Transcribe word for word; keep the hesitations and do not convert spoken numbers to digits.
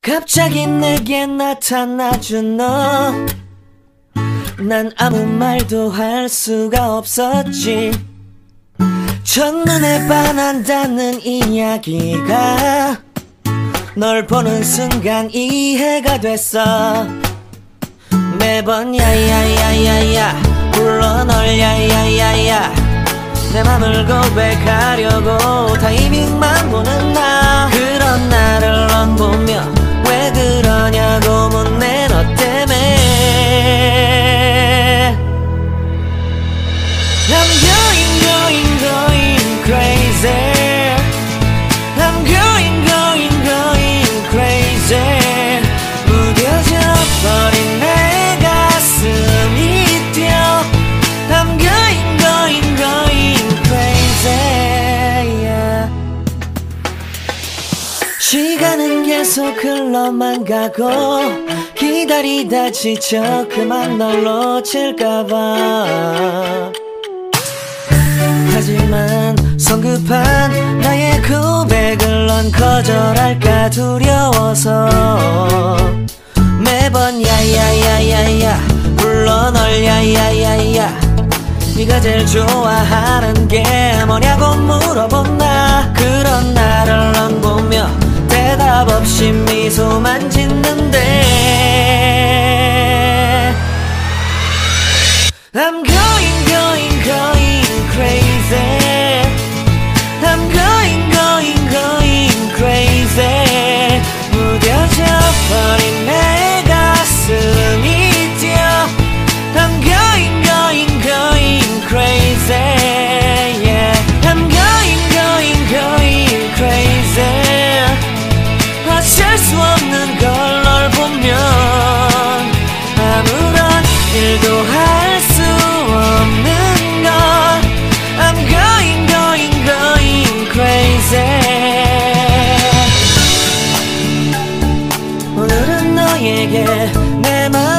갑자기 내게 나타나준 너, 난 아무 말도 할 수가 없었지. 첫눈에 반한다는 이야기가 널 보는 순간 이해가 됐어. 매번 야야야야야 불러 널 야야야야, 내 맘을 고백하려고 타이밍만 보는 나. 그런 나를 넌 보며 왜 그러냐고 묻네. 너 때문에 I'm going going going crazy. I'm going going going crazy. 무뎌져 버린 내 가슴이 뛰어. I'm going going going crazy, yeah. 시간은 계속 흘러만 가고 기다리다 지쳐 그만 널 놓칠까봐. 하지만 성급한 나의 고백을 넌 거절할까 두려워서 매번 야야야야야 불러 널 야야야야. 네가 제일 좋아하는 게 뭐냐고 물어본 나. 그런 나를 넌 보며 대답 없이 미소만 짓는데 I'm going going going crazy. I'm going going going crazy. 무뎌져 버린 내 가슴이 뛰어. I'm going going going crazy, yeah. I'm going going going crazy. 어쩔 수 없는 걸 널 보면 아무런 일도 할 수 없는 걸. I'm going going going crazy. 오늘은 너에게 내 맘